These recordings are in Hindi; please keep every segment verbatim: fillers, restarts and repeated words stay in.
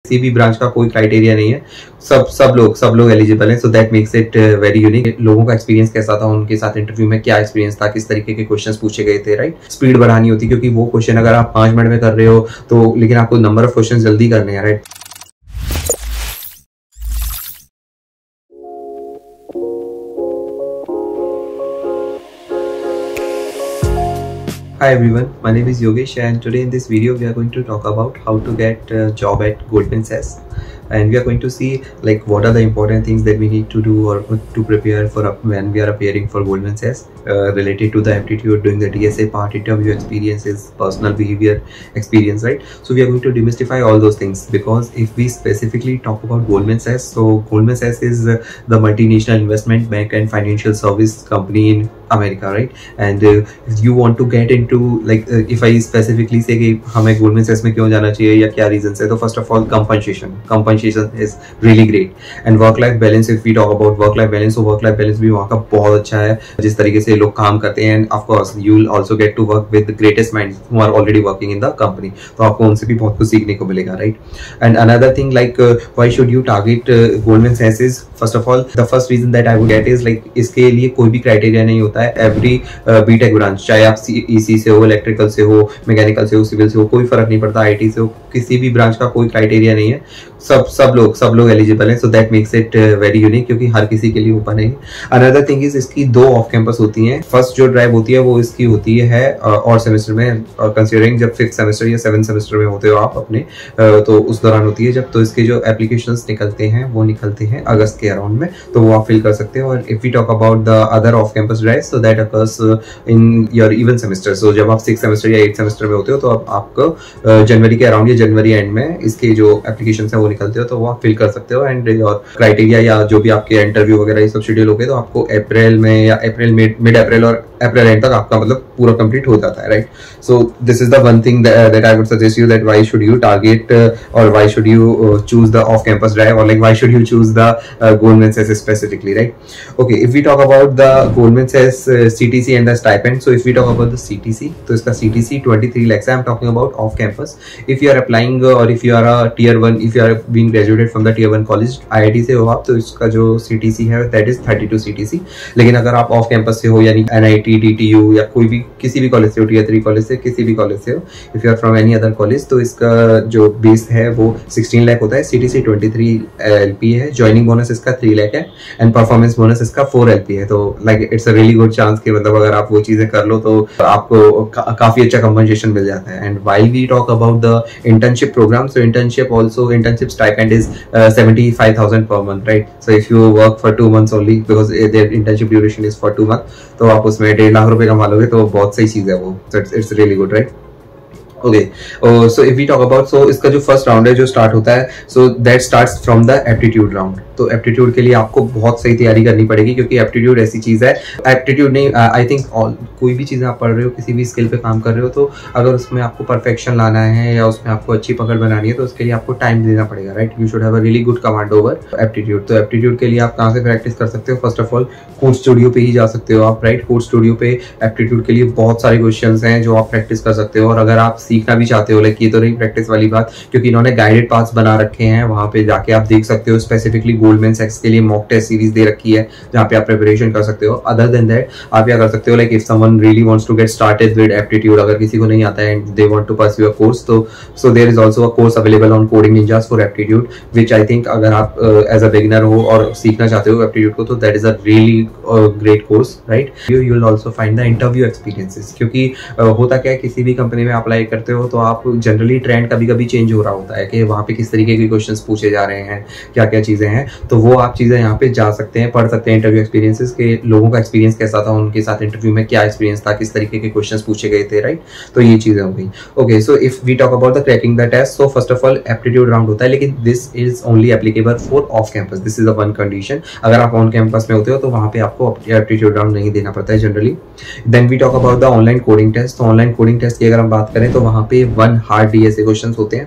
किसी भी ब्रांच का कोई क्राइटेरिया नहीं है, सब सब लोग सब लोग एलिजिबल हैं, so that makes it very unique. लोगों का एक्सपीरियंस कैसा था, उनके साथ इंटरव्यू में क्या एक्सपीरियंस था, किस तरीके के क्वेश्चंस पूछे गए थे, राइट। स्पीड बढ़ानी होती क्योंकि वो क्वेश्चन अगर आप पांच मिनट में कर रहे हो तो, लेकिन आपको नंबर ऑफ क्वेश्चन जल्दी करने हैं, right. Hi everyone, my name is Yogesh and today in this video we are going to talk about how to get a job at Goldman Sachs, and we are going to see like what are the important things that we need to do or to prepare for up when we are appearing for Goldman Sachs uh, related to the aptitude, doing the D S A part, interview experiences, personal behavior experience, right? So we are going to demystify all those things, because if we specifically talk about Goldman Sachs, so Goldman Sachs is uh, the multinational investment bank and financial service company in America, right? And uh, if you want to get into like uh, if I specifically say कि हमें Goldman Sachs में क्यों जाना चाहिए या क्या reasons है, तो first of all compensation compensation is really great, and work life balance, if we talk about work life balance, so work life balance भी वहाँ का बहुत अच्छा है, जिस तरीके से लोग काम करते हैं, and of course you will also get to work with the greatest minds who are already working in the company, तो आपको उनसे भी बहुत कुछ सीखने को मिलेगा, right? And another thing like uh, why should you target uh, Goldman Sachs is, first of all the first reason that I would get is like इसके लिए कोई भी criteria नहीं होता है। एवरी बीटेक ब्रांच, चाहे आप ईसी से हो, इलेक्ट्रिकल से हो, मैकेनिकल से हो, सिविल से हो, कोई फर्क नहीं पड़ता, आईटी से हो, किसी भी ब्रांच का कोई क्राइटेरिया नहीं है, सब सब लोग सब लोग एलिजिबल हैं, so that makes it very unique, क्योंकि हर किसी के लिए ओपन है। अनदर थिंग इज इसकी दो ऑफ कैंपस होती हैं। फर्स्ट जो ड्राइव होती है वो इसकी होती है और सेमेस्टर में, कंसीडरिंग जब फिफ्थ सेमेस्टर या सेवन सेमेस्टर में होते हो आप अपने, तो उस दौरान होती है जब, तो इसके जो एप्लीकेशंस निकलते हैं वो निकलते हैं अगस्त के अराउंड में, तो वो आप फिल कर सकते हो। और if we talk about the other off campus drive, so that occurs in your even semester, so जब आप सिक्स सेमेस्टर या एट सेमेस्टर में होते हो तो आप, आपको जनवरी के अराउंड या जनवरी एंड में इसके जो एप्लीकेशन है वो निकलते हो, तो वो आप फिल कर सकते हो। एंड योर क्राइटेरिया या जो भी आपके इंटरव्यू वगैरह ये सब शेड्यूल हो गए, तो आपको अप्रैल में या अप्रैल मिड अप्रैल और अप्रैल एंड तक आपका मतलब पूरा कंप्लीट हो जाता है, right. So this is the one thing that I would suggest you, that why should you target और why should you choose the off campus drive, और like why should you choose the Goldman Sachs specifically, right? Okay, if we talk about the Goldman Sachs uh, C T C and the stipend, so if we talk about the C T C, तो इसका C T C twenty-three lakhs है। I'm talking about off campus. If you are applying uh, or if you are a tier one, if you are being graduated from the tier one college, I I T से हो आप, तो इसका जो C T C है that is thirty-two C T C। लेकिन अगर आप ऑफ कैंपस से हो, यानी N I T, D T U या कोई भी किसी भी कॉलेज से हो, tier three कॉलेज से, किसी भी कॉलेज से हो, if you are from any other college, तो इसका जो बेस है वो sixteen lakh होता है, C T C twenty-three L P है, ज्वाइनिंग बोनस इसका three lakh है, एंड परफॉर्मेंस बोनस इसका four L P है। तो like it's a really good chance कि मतलब अगर आप वो चीजें कर लो तो आपको का, काफी अच्छा कंपनसेशन मिल जाता है। And while we talk about the internship programme, so internship also internship stipend is seventy-five thousand per month, राइट। So if you work for two months only, because their internship duration is for two month, तो आप उसमें डेढ़ लाख रुपए कमा लोगे, तो बहुत सही चीज है वो। It's really good, right. Okay, so if we talk about, so इसका जो फर्स्ट राउंड है जो स्टार्ट होता है, so that starts from the aptitude round. तो एप्टीट्यूड के लिए आपको बहुत सही तैयारी करनी पड़ेगी, क्योंकि एप्टीट्यूड ऐसी चीज है, एप्टीट्यूड नहीं, आई थिंक कोई भी चीज़ आप पढ़ रहे हो, किसी भी स्किल पे काम कर रहे हो, तो अगर उसमें आपको परफेक्शन लाना है या उसमें आपको अच्छी पकड़ बनानी है, तो उसके लिए आपको टाइम देना पड़ेगा, right. You should have a really good command over aptitude. तो एप्टीट्यूड के लिए आप कहाँ से प्रैक्टिस कर सकते हो? First of all Code Studio पे ही जा सकते हो आप, राइट। कोड स्टूडियो पे एप्टीट्यूड के लिए बहुत सारे क्वेश्चंस हैं जो आप प्रैक्टिस कर सकते हो। और अगर आप सीखना भी चाहते हो, लाइक ये तो नहीं प्रैक्टिस वाली बात, क्योंकि इन्होंने गाइडेड पाथ्स बना रखे हैं, वहां पे जाके आप देख सकते हो। स्पेसिफिकली गोल्डमैन सैक्स के लिए मॉक टेस्ट सीरीज दे रखी है, जहाँ पे आप प्रिपरेशन कर सकते हो। अदर देन दैट आप क्या कर सकते हो, like if someone really wants to get started with aptitude, अगर किसी को नहीं आता है and they want to pursue a course, तो so there is also a course available on Coding Ninjas for aptitude, which I think अगर आप एज अ बिगिनर हो और सीखना चाहते हो एप्टीट्यूड को, तो that is a really great course, right. You will also find the interview experiences, क्योंकि uh, होता क्या है, किसी भी कंपनी में अप्लाई करते हो तो आप जनरली ट्रेंड कभी कभी चेंज हो रहा होता है कि वहाँ पे किस तरीके के क्वेश्चंस पूछे जा रहे हैं, क्या क्या चीजें हैं, तो वो आप चीजें यहाँ पे जा सकते हैं, पढ़ सकते हैं। इंटरव्यू एक्सपीरियंसेस के लोगों का एक्सपीरियंस कैसा था, उनके साथ इंटरव्यू में क्या एक्सपीरियंस था, किस तरीके के क्वेश्चंस पूछे गए थे, राइट। तो ये चीजें हो गई। Okay, so if we talk about the cracking the test, so first of all aptitude round होता है, लेकिन this is only applicable for off campus. This is a one condition, अगर आप ऑन कैंपस में होते हो तो वहाँ पे आपको एप्टीट्यूड राउंड नहीं देना पड़ता है generally. Then we talk about the online coding test. तो ऑनलाइन कोडिंग टेस्ट की अगर हम बात करें तो वहाँ पे वन हार्ड डीएसए क्वेश्चंस होते हैं,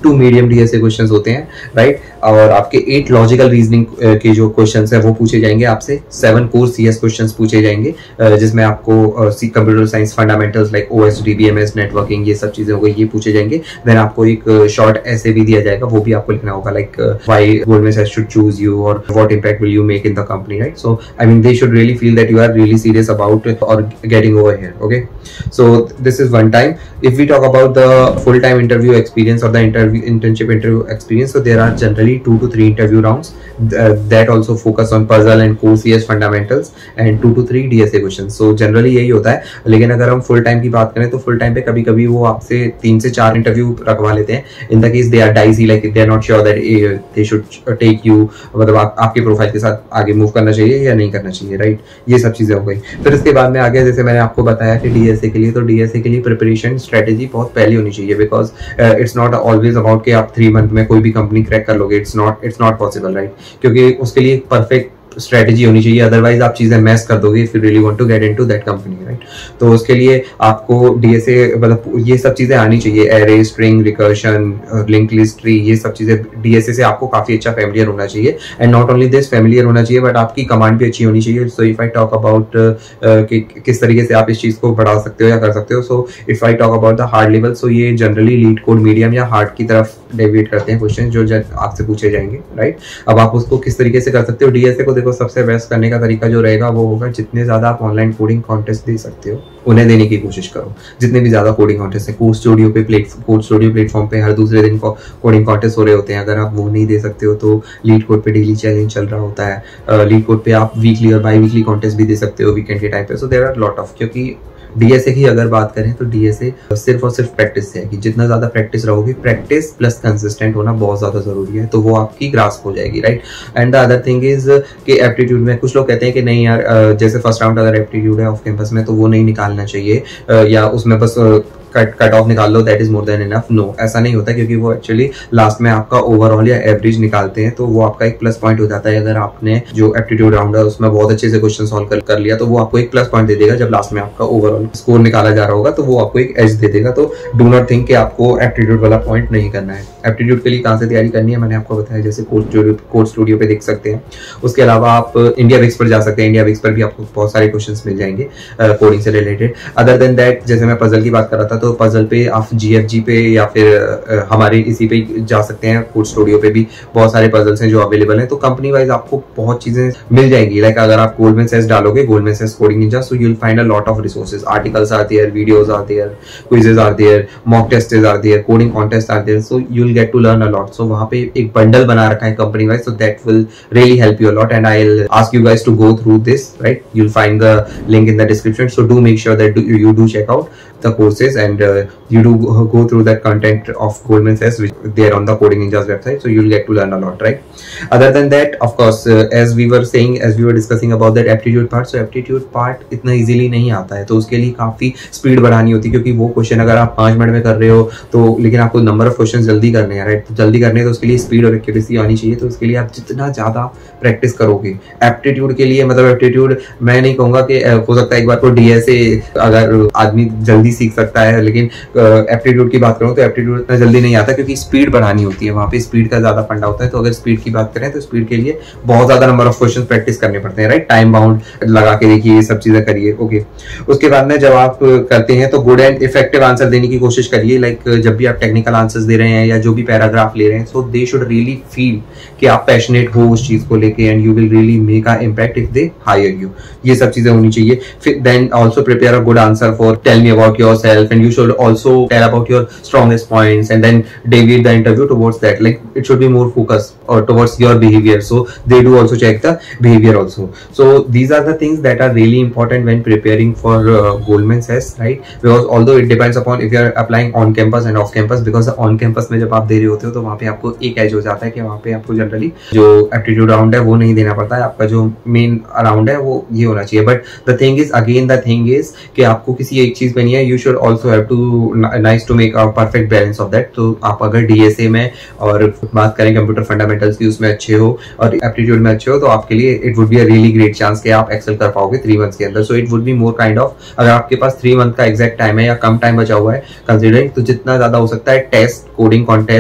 टू मीडियम डीएसए क्वेश्चंस होते हैं, राइट। और आपके एट लॉजिकल रीजनिंग के जो क्वेश्चंस है वो पूछे जाएंगे आपसे, सेवन कोर सीएस क्वेश्चंस पूछे जाएंगे जिसमें आपको computer science fundamentals like OS, DBMS, networking, ये सब चीजें हो गई, ये पूछे जाएंगे। देन आपको एक शॉर्ट ऐसे भी दिया जाएगा, वो भी आपको लिखना होगा, लाइक व्हाई गोल्डमैन सैक्स शुड चूज यू और what impact will you make in the company, right. So I mean they should really feel that you are really serious about it or getting over here. Okay, so this is one time. If we talk about the full-time interview experience or the interview internship interview experience, so there are generally two to three interview rounds uh, that also focus on puzzle and core C S fundamentals and two to three D S A questions. So generally यही होता है। लेकिन अगर हम full time की बात करें तो full time पे कभी कभी वो आपसे तीन से चार interview रखवा लेते हैं। In the case they are dicey, like they are not sure that uh, they should take you, मतलब आप, आपके प्रोफाइल के साथ आगे मूव करना चाहिए या नहीं करना चाहिए, राइट। ये सब चीजें हो गई। फिर इसके बाद में आ गया, जैसे मैंने आपको बताया कि डीएसए के लिए, तो डीएसए के लिए प्रिपरेशन स्ट्रेटेजी बहुत पहले होनी चाहिए, because it's not always about कि आप थ्री मंथ में कोई भी कंपनी क्रैक कर लोगे, it's not it's not possible, right. क्योंकि उसके लिए परफेक्ट स्ट्रेटेजी होनी चाहिए, अदरवाइज आप चीजें मैस कर दोगे if you really want to get into that company, right. तो उसके लिए आपको डीएसए मतलब ये सब चीजें आनी चाहिए, array, string, recursion, link list tree, ये सब चीजें डीएसए से आपको काफी अच्छा फैमिलियर होना चाहिए। And not only this, familiar होना चाहिए बट आपकी कमांड भी अच्छी होनी चाहिए। So if I talk about कि किस तरीके से आप इस चीज को बढ़ा सकते हो या कर सकते हो, so if I talk about the hard level, so ये जनरली लीड कोड, मीडियम या हार्ड की तरफ डेविएट करते हैं क्वेश्चन जो आपसे पूछे जाएंगे, राइट। अब आप उसको किस तरीके से कर सकते हो, डीएसए को देखो सबसे बेस्ट करने का तरीका जो रहेगा वो होगा, जितने ज्यादा आप ऑनलाइन कोडिंग कॉन्टेस्ट दे सकते हो उन्हें देने की कोशिश करो। जितने भी ज्यादा कोडिंग कॉन्टेस्ट है, कोड स्टूडियो पे प्लेट कोड स्टूडियो प्लेटफॉर्म पे हर दूसरे दिन को कोडिंग कॉन्टेस्ट हो रहे होते हैं, अगर आप वो नहीं दे सकते हो तो लीड कोड पे डेली चैलेंज चल रहा होता है, लीड कोड पे आप वीकली और बाई वीकली कॉन्टेस्ट भी दे सकते हो वीकेंड के टाइम पे। So there are lot of, क्योंकि डीएसए की अगर बात करें तो डीएसए सिर्फ और सिर्फ प्रैक्टिस से है कि जितना ज्यादा प्रैक्टिस रहोगे, प्रैक्टिस प्लस कंसिस्टेंट होना बहुत ज्यादा जरूरी है, तो वो आपकी ग्रास्प हो जाएगी, right. And the other thing is कि एप्टीट्यूड में कुछ लोग कहते हैं कि नहीं यार, जैसे फर्स्ट राउंड अगर एप्टीट्यूड है ऑफ कैंपस में तो वो नहीं निकालना चाहिए, या उसमें बस कट कट ऑफ निकाल लो, that is more than enough. No, ऐसा नहीं होता, क्योंकि वो एक्चुअली लास्ट में आपका ओवरऑल या एवरेज निकालते हैं, तो वो आपका एक प्लस पॉइंट हो जाता है। अगर आपने जो एप्टीट्यूड राउंड है उसमें बहुत अच्छे से क्वेश्चन सॉल्व कर, कर लिया तो वो आपको एक प्लस पॉइंट दे देगा। जब लास्ट में आपका ओवरऑल स्कोर निकाला जा रहा होगा तो वो आपको एक एज दे देगा। तो डू नॉट थिंक कि आपको एप्टीट्यूड वाला पॉइंट नहीं करना है। एप्टीट्यूड के लिए कहाँ से तैयारी करनी है मैंने आपको बताया, जैसे कोड स्टूडियो कोड स्टूडियो पे देख सकते हैं। उसके अलावा आप इंडिया विक्स पर जा सकते हैं, इंडिया विक्स पर भी आपको बहुत सारे क्वेश्चंस मिल जाएंगे कोडिंग से रिलेटेड। अदर देन दैट, जैसे मैं पजल की बात कर रहा था, तो पजल पे आप जीएफजी पे या फिर हमारे इसी पे जा सकते हैं, कोड स्टूडियो पे भी बहुत सारे पजल्स हैं जो अवेलेबल हैं। तो कंपनी वाइज आपको बहुत चीजें मिल जाएंगी। लाइक अगर आप गोल्डमैन सैक्स डालोगे, गोल्डमैन सैक्स coding ninja, so you will find a lot of resources, articles are there, videos are there, quizzes are there, mock tests are there, coding contest are there, so you will get to learn a lot. So वहां पे एक बंडल बना रखा है company wise, so that will really help you a lot and I will ask you guys to go through this, right. You will find the link in the description, so do make sure that you do check out the courses and uh, you do go through that content of Goldman Sachs which there on the Coding Ninjas website, so you'll get to learn a lot, right? Other than that, of course, uh, as we were saying, as we were discussing about that aptitude part, so aptitude part इतना easily नहीं आता है, तो उसके लिए काफी स्पीड बढ़ानी होती है, क्योंकि वो क्वेश्चन अगर आप पांच मिनट में कर रहे हो तो, लेकिन आपको नंबर ऑफ क्वेश्चन जल्दी करने हैं, राइट। तो जल्दी करने हैं तो उसके लिए स्पीड और एक्यूरेसी आनी चाहिए। तो उसके लिए आप जितना ज्यादा प्रैक्टिस करोगे एप्टीट्यूड के लिए, मतलब एप्टीट्यूड मैं नहीं कहूंगा कि हो सकता है एक बार को डीएसए अगर आदमी जल्दी सीख सकता है, लेकिन एप्टीट्यूड की बात करूं तो एप्टीट्यूड इतना जल्दी नहीं आता, क्योंकि स्पीड बढ़ानी होती है, वहां पे स्पीड का ज्यादा फंडा होता है। तो अगर स्पीड की बात करें तो स्पीड के लिए बहुत ज्यादा नंबर ऑफ क्वेश्चन प्रैक्टिस करने पड़ते हैं, राइट। टाइम बाउंड लगा के देखिए, ये सब चीजें करिए, ओके। उसके बाद में जब आप करते हैं तो गुड एंड इफेक्टिव आंसर देने की कोशिश करिए। लाइक जब भी आप टेक्निकल आंसर्स दे रहे हैं या जो भी पैराग्राफ ले रहे हैं, so they should really feel कि आप पैशनेट हो उस चीज को लेके, and you will really make a impact if they hire you. ये सब चीजें होनी चाहिए। फिर then also prepare a good answer for tell me about yourself, and you should also tell about your strongest points, and then deviate the interview towards that. Like it should be more focused or towards your behavior, so they do also check the behavior also. So these are the things that are really important when preparing for uh, Goldman Sachs, right? Because although it depends upon if you are applying on campus and off campus, because on campus में जब आप दे रहे होते हो तो वहाँ पे आपको एक एज हो जाता है कि वहाँ पे आपको जनरली जो एप्टीट्यूड राउंड है वो नहीं देना पड़ता है, आपका जो मेन राउंड है वो ये होना चाहिए। But the thing is again the thing is कि आपको किसी एक चीज पे नहीं है, you should also have to nice to make a perfect balance of that. तो आप अगर डीएसए में और बात करें कंप्यूटर फंडामेंटल्स की उसमें अच्छे हो और एप्टीट्यूड में अच्छे हो, तो आपके लिए it would be a really great chance कि आप एक्सेल कर पाओगे थ्री मंथ्स के अंदर। So it would be more kind of, अगर आपके पास थ्री मंथ का एग्जैक्ट टाइम है या कम टाइम बचा हुआ है कंसिडरिंग, तो जितना ज्यादा हो सकता है टेस्ट, कोडिंग कॉन्टेस्ट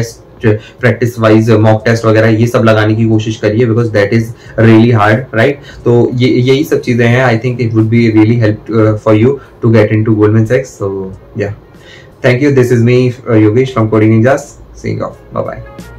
कुछ प्रैक्टिस वाइज मॉक टेस्ट वगैरह ये सब लगाने की कोशिश करिए, because that is really hard, right. तो ये यही सब चीजें हैं। I think it would be really help for you to get into Goldman सैक्स। So yeah, thank you. This is me Yogesh from coding ninjas, saying off. Bye bye.